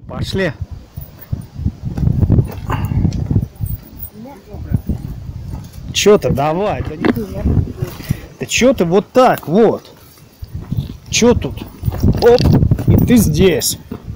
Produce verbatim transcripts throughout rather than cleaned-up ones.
Пошли. Чё ты, давай. Да, да чё ты вот так, вот. Чё тут? Оп, и ты здесь.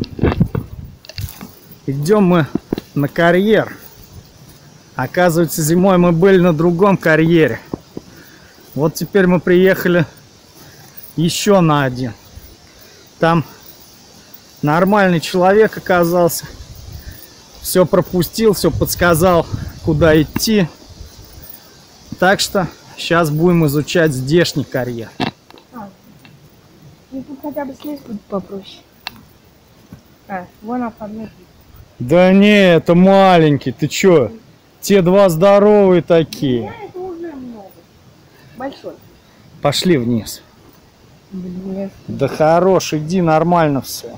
Идем мы на карьер. Оказывается, зимой мы были на другом карьере. Вот теперь мы приехали еще на один. Там нормальный человек оказался. Все пропустил, все подсказал, куда идти. Так что сейчас будем изучать здешний карьер. А, ну тут хотя бы слезть будет попроще. А, вон оформление. Да не, это маленький, ты чё? Те два здоровые такие. Да, это уже много. Большой. Пошли вниз. Блин. Да хорош, иди, нормально все.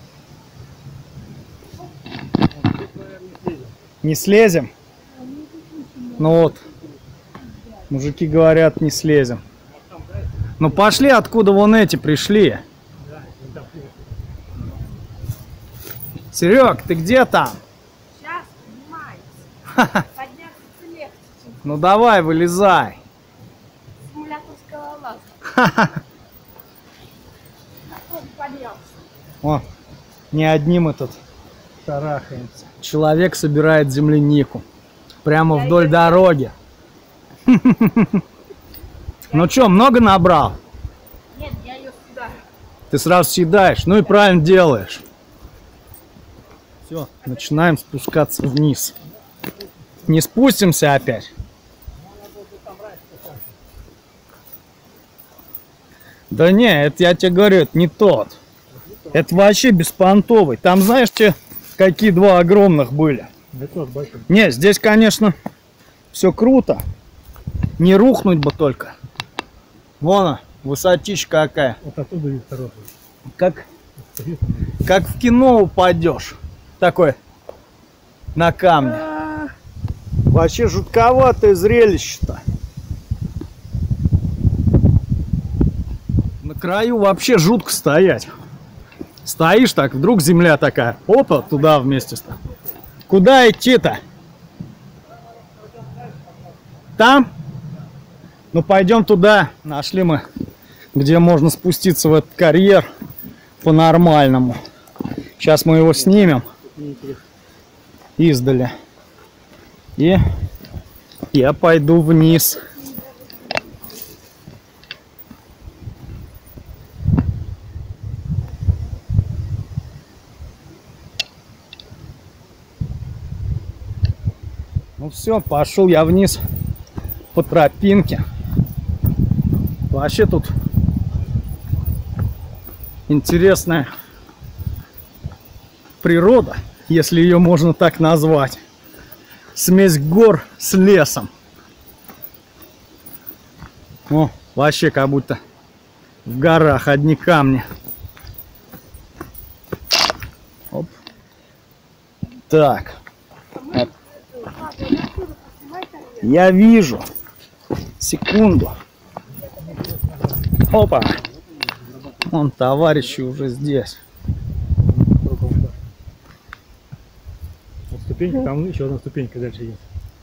Не слезем? Ну вот. Мужики говорят, не слезем. Ну пошли, откуда вон эти пришли. Серег, ты где там? Сейчас поднимается. Подняться легче. Ну давай, вылезай. Симулятор скалолаза. Он поднялся. О, не одни мы тут шарахаемся. Человек собирает землянику. Прямо Я вдоль ее... дороги. Ну что, много набрал? Нет, я ее сюда. Ты сразу съедаешь. Ну и правильно делаешь. Все, начинаем спускаться вниз. Не спустимся опять. Да не, это я тебе говорю, это не тот. Это вообще беспонтовый. Там знаешь, те, какие два огромных были? Не, здесь, конечно, все круто. Не рухнуть бы только. Вон она, высотища какая. Вот оттуда вид хороший. Как, как в кино упадешь. Такой на камне. Вообще жутковатое зрелище-то. На краю вообще жутко стоять. Стоишь так, вдруг земля такая. Опа, туда вместе. Куда идти-то? Там? Ну пойдем туда. Нашли мы, где можно спуститься в этот карьер по-нормальному. Сейчас мы его снимем издали. И я пойду вниз. Ну все, пошел я вниз по тропинке. Вообще тут интересная природа, если ее можно так назвать. Смесь гор с лесом. О, вообще как будто в горах одни камни. Оп. Так. Я вижу. Секунду. Опа. Вон товарищи уже здесь. Ступенька, там еще одна ступенька дальше есть.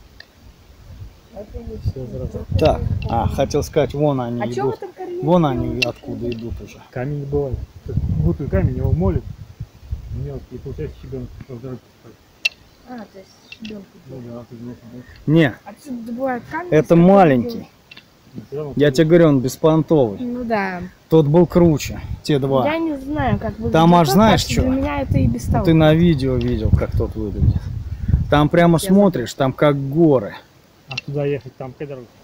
Так, а, хотел сказать, вон они А идут. Вон они откуда идут уже. Камень не бывает. Бутый камень его молит. Мелкий, и получается щебенок. А, то есть щебенку. Ну да, ты знаешь, Не, Отсюда добывают камни. это маленький. да. Я тебе говорю, он беспонтовый. Ну да. Тот был круче, те два. Я не знаю, как выглядит. Там аж тот, знаешь так что что? Для меня это и без того. Ты на видео видел, как тот выглядит. Там прямо Я смотришь, там как горы. А туда ехать, там какая дорога?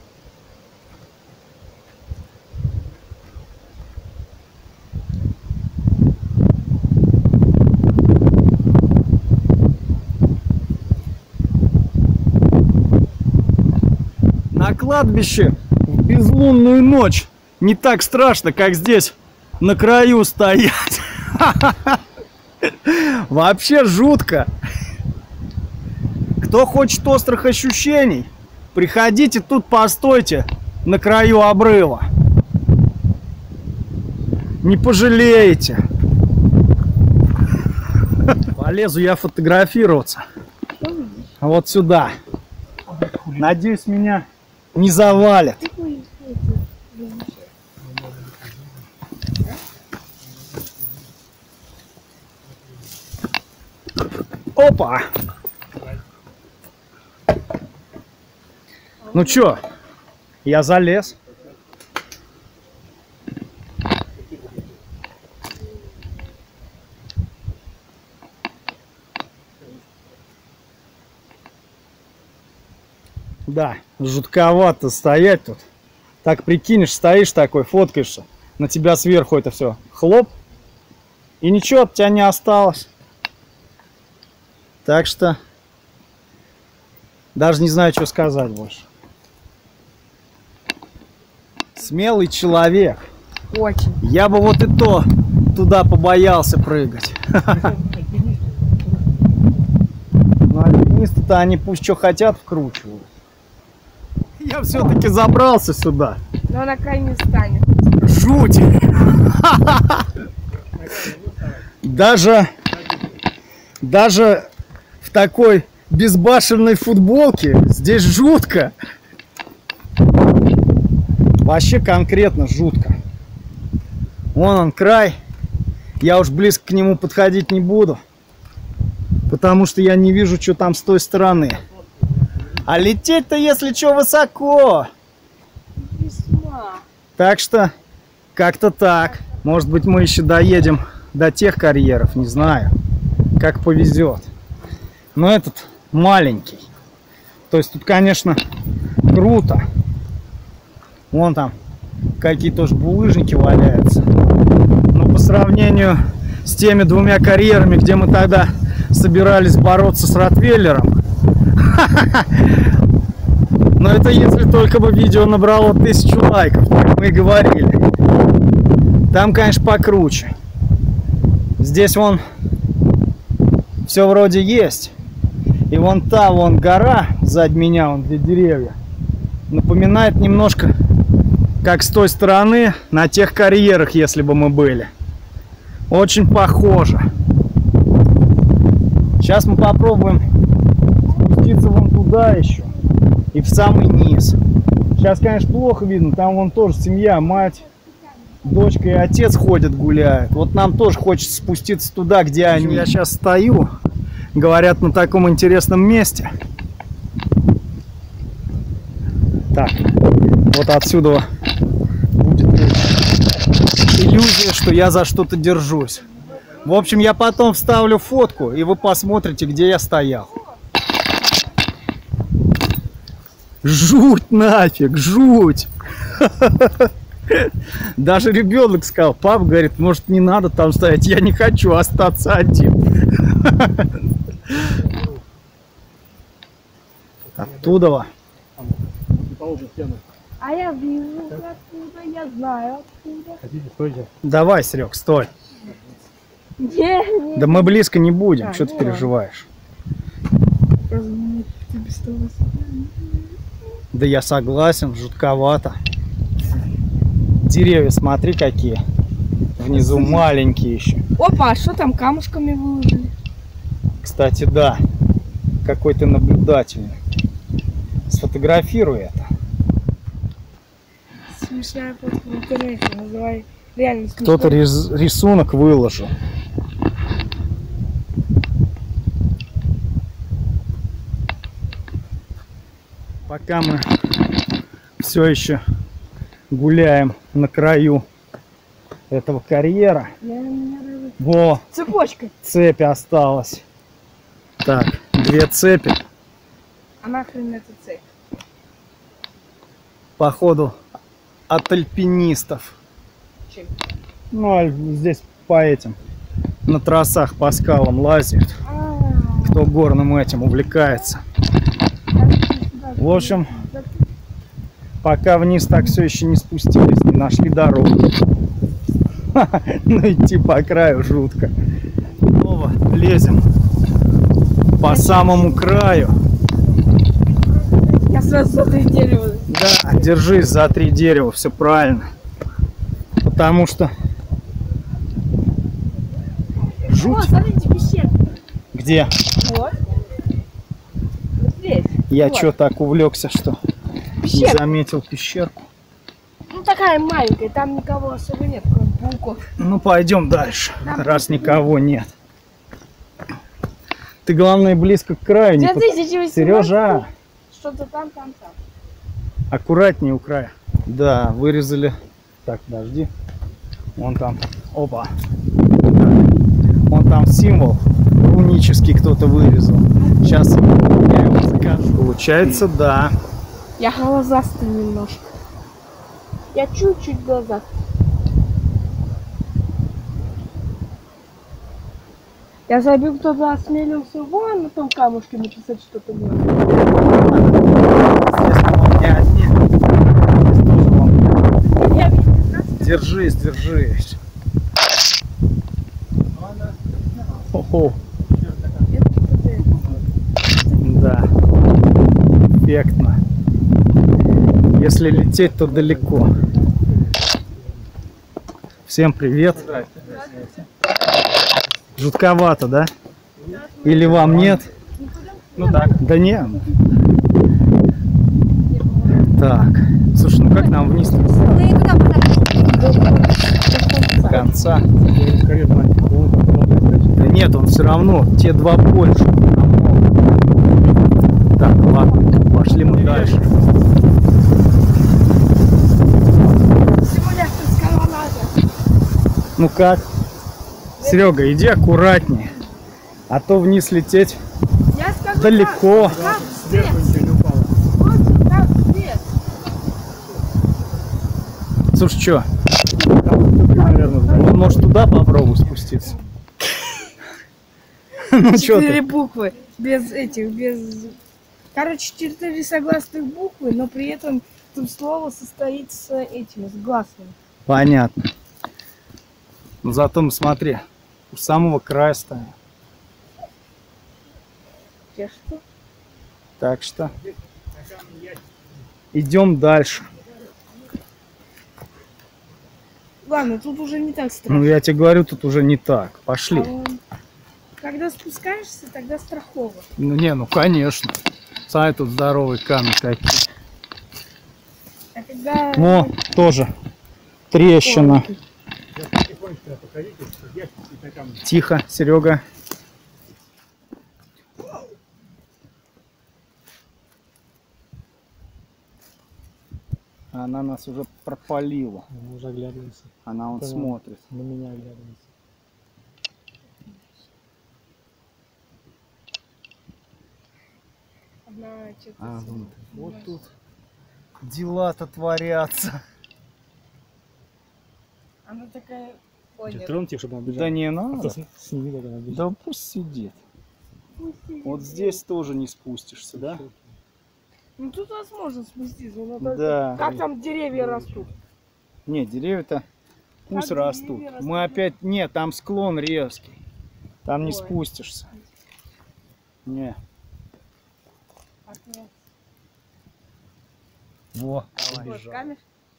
На кладбище в безлунную ночь не так страшно, как здесь на краю стоять. Вообще жутко. Кто хочет острых ощущений, приходите тут, постойте на краю обрыва. Не пожалеете. Полезу я фотографироваться. Вот сюда. Надеюсь, меня не завалят. Опа! Ну чё, я залез. Да, жутковато стоять тут. Так прикинешь, стоишь такой, фоткаешься. На тебя сверху это все хлоп. И ничего от тебя не осталось. Так что даже не знаю, что сказать больше. Смелый человек. Очень. Я бы вот и то туда побоялся прыгать. Ну, альпинисты-то они пусть что хотят вкручивают. Я все-таки забрался сюда. Но на край не станет. Жуть! Даже, даже в такой безбашенной футболке здесь жутко. Вообще конкретно жутко. Вон он край. Я уж близко к нему подходить не буду, потому что я не вижу, что там с той стороны. А лететь-то, если что, высоко. Весьма. Так что как-то так. Может быть, мы еще доедем до тех карьеров, не знаю, как повезет. Но этот маленький. То есть тут, конечно, круто. Вон там какие тоже булыжники валяются. Но по сравнению с теми двумя карьерами, где мы тогда собирались бороться с Ротвейлером, но это если только бы видео набрало тысячу лайков, как мы и говорили. Там, конечно, покруче. Здесь вон все вроде есть. И вон та вон гора сзади меня, вон две деревья, напоминает немножко, как с той стороны на тех карьерах, если бы мы были. Очень похоже. Сейчас мы попробуем спуститься вон туда еще и в самый низ. Сейчас, конечно, плохо видно. Там вон тоже семья, мать, дочка и отец ходят, гуляют. Вот нам тоже хочется спуститься туда, где они. Я сейчас стою, говорят, на таком интересном месте. Так, вот отсюда будет иллюзия, что я за что-то держусь. В общем, я потом вставлю фотку, и вы посмотрите, где я стоял. Жуть нафиг, жуть. Даже ребенок сказал, пап, говорит, может, не надо там стоять, я не хочу остаться один. Оттуда. А я вижу откуда, я знаю откуда. Хотите, стойте. Давай, Серег, стой. Не, не. Да мы близко не будем, А, что ты ну переживаешь? Ладно. Да я согласен, жутковато. Деревья, смотри, какие. Внизу маленькие еще. Опа, а что там камушками выложили? Кстати, да. Какой ты наблюдательный. Сфотографируй это. Смешная фотка в интернете, называй реально смешно. Кто-то рис рисунок выложил. Пока мы все еще гуляем на краю этого карьера. Во, Цепочка. цепь осталась. Так, две цепи. А нахрен эта цепь? Походу от альпинистов. Чем? Ну, а здесь по этим, на трассах по скалам лазят. А, Кто горным этим увлекается. В общем, пока вниз так все еще не спустились, не нашли дорогу. Ну, идти по краю жутко. Снова лезем по самому краю. я сразу за три дерева. Да, держись за три дерева, все правильно. Потому что О, жуть. смотрите, пещера. Где? Вот. Вот здесь. Я Вот. что так увлекся, что не Пещера. заметил пещерку. Ну такая маленькая, там никого особо нет, кроме пауков. Ну пойдем дальше, Там раз никого нет. Ты главное близко к краю не две под- тысячи восемнадцатый. Сережа, Что-то там, там, там. аккуратнее у края. Да, вырезали. Так, подожди. Вон там. Опа. Вон там символ рунический кто-то вырезал. Сейчас я его закажу. Получается, да. Я глазастый немножко. Я чуть-чуть глазастый. Я забил, кто-то осмелился вон на том камушке написать что-то было. Естественно, он не одни. Здесь тоже вон. Я видел, прекрасно. Держись, держись. Хо-хо. Это кто-то. Да. Эффектно. Если лететь, то далеко. Всем привет. Жутковато, да? Или вам нет? Ну так. Да нет. Так. Слушай, ну как нам вниз Ну и куда до конца? Карета, вон там продолжает. Да нет, он все равно. Те два больше. Так, ладно. Пошли мы дальше. Симуляторская надо. Ну как? Серега, иди аккуратнее. А то вниз лететь Я скажу далеко. так, там Сверху свет. ничего не упало. Вот там свет. Слушай, что? Наверное, Вот, может, туда попробуй спуститься? Ну что Четыре ты? буквы. Без этих, без... Короче, четыре согласных буквы, но при этом тут слово состоит с этими, с гласными. Понятно. Но зато мы смотри, у самого края стоим. Те что? Так что идем дальше. Ладно, тут уже не так страшно. Ну я тебе говорю, тут уже не так. Пошли. А вон, когда спускаешься, тогда страхово. Ну не, ну конечно. Смотри, тут здоровые камни какие. А когда... О, тоже трещина. сейчас потихонечку покажите, ящики на камне. Тихо, Серега. Она нас уже пропалила. Мы уже оглядываемся. Она он Да. смотрит. На меня оглядываемся. Одна что-то... А, вот, вот тут дела-то творятся. Она такая... Ой, Чё, нет. троньте, чтобы он бежал. Да не А то надо. с- сними, как она бежит. Да пусть сидит. Вот здесь тоже не спустишься, да? Ну тут возможно спуститься, но только... Да. Как там деревья растут? Не, деревья-то пусть Как растут. деревья растут? Мы опять... Нет, там склон резкий. Там не Ой. спустишься. Не. Так, нет. Во. Вот, камешек.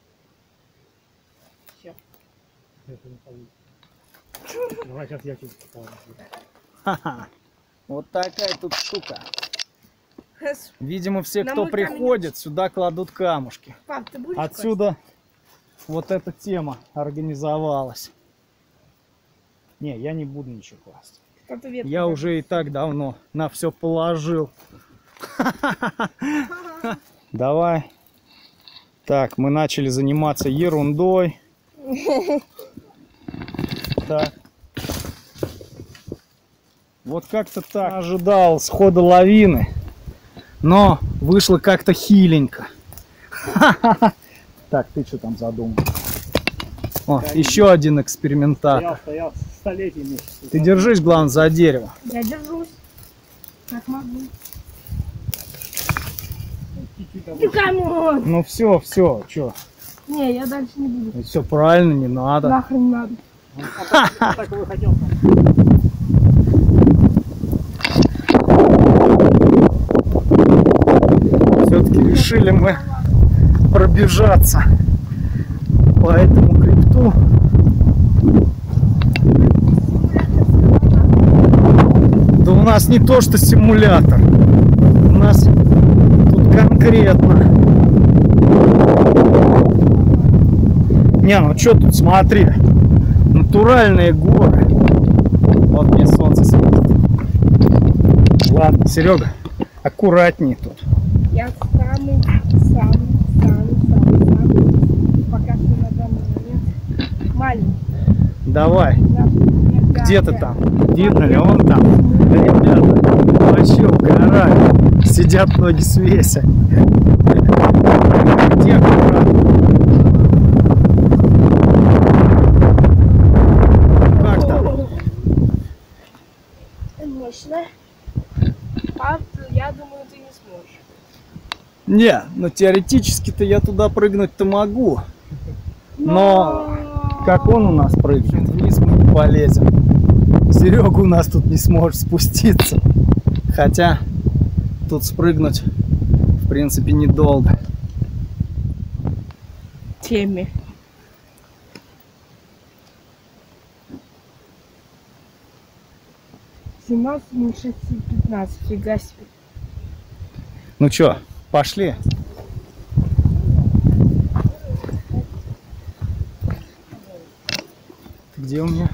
Всё. Это не получится. Давай сейчас я чуть попал. Ха-ха. Вот такая тут штука. Видимо, все, Нам кто и камень приходит, сюда кладут камушки. Пап, ты будешь Отсюда вот эта тема организовалась. Не, я не буду ничего класть. класть? Кто-то ветку Я дает. уже и так давно на все положил. Давай. Так, мы начали заниматься ерундой. Так. Вот как-то так. Ожидал схода лавины, но вышло как-то хиленько. Так, ты что там задумал? О, еще один экспериментатор. Стоял, стоял столетиями. Ты держись, главное, за дерево. Я держусь. Как могу. Чуть-чуть Ты обычно. камон! Ну все, все, что? Не, я дальше не буду. Все правильно, не надо. Нахрен надо. А так- так и хотел. Все-таки решили мы пробежаться по этому хребту. Да у нас нас не то что симулятор. У нас тут конкретно. Не, ну что тут, смотри. Натуральные горы. Вот мне солнце светит. Ладно, Серега, аккуратней тут. Я самый, самый, самый, самый, самый, пока что на данный момент маленький. Давай. Да, Где да, ты там? Видно ли? Он там. Да, ребята, вообще угорают. Сидят, ноги свесят. Где аккуратно? Как там? Мощно. Пап, я думаю, ты не сможешь. Не, ну теоретически-то я туда прыгнуть-то могу. Но как он у нас прыгнет, вниз мы не полезем. Серега у нас тут не сможет спуститься. Хотя тут спрыгнуть, в принципе, недолго. Теме. семнадцать, минус шесть, пятнадцать. Фига себе. Ну чё, пошли. Ты где у меня?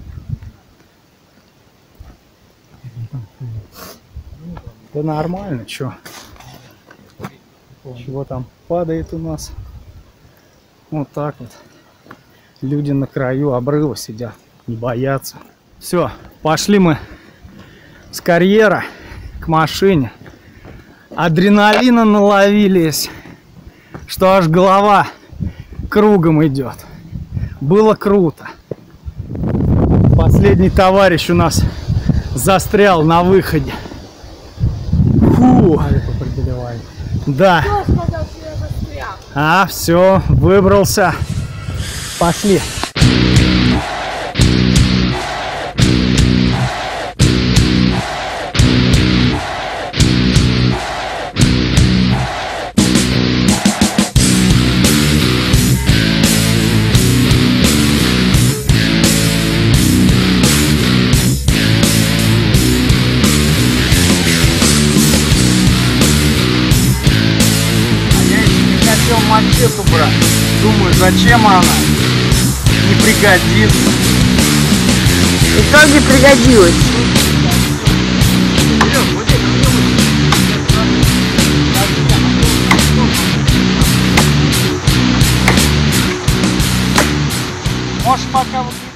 Да нормально, чё? Чего там падает у нас? Вот так вот. Люди на краю обрыва сидят, не боятся. Все, пошли мы с карьера к машине. Адреналина наловились, что аж голова кругом идет. Было круто. Последний товарищ у нас застрял на выходе. Фу. Да. Кто сказал, что я застрял? А, все, выбрался. Пошли. Мачету брать. Думаю, зачем она? Не пригодится. И как бы пригодилось? Можешь пока вот